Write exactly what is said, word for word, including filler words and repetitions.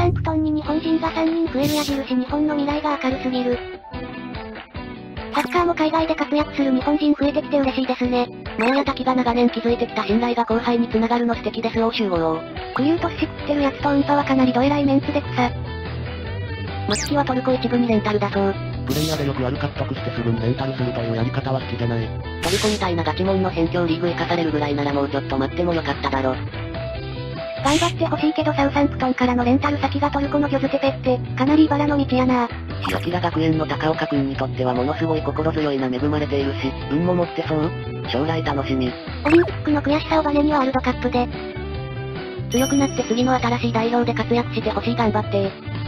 ンプトンに日本人がさんにん増える矢印日本の未来が明るすぎる。サッカーも海外で活躍する日本人増えてきて嬉しいですね。 前谷滝が長年築いてきた信頼が後輩に繋がるの素敵です欧州王。 クリュートスシ食ってるやつとウンパはかなりどえらいメンツで草。 ムツキはトルコ一部にレンタルだそう。 プレイヤーでよくある獲得してすぐにレンタルするというやり方は好きじゃない。 トルコみたいなガチモンの辺境リーグ生かされるぐらいならもうちょっと待ってもよかっただろ。 頑張ってほしいけどサウサンプトンからのレンタル先がトルコのギョズテペって、かなり茨の道やな。 キラキラ学園の高岡くんにとってはものすごい心強いな恵まれているし、運も持ってそう。将来楽しみ。 オリンピックの悔しさをバネにワールドカップで。 強くなって次の新しい代表で活躍してほしい頑張ってー。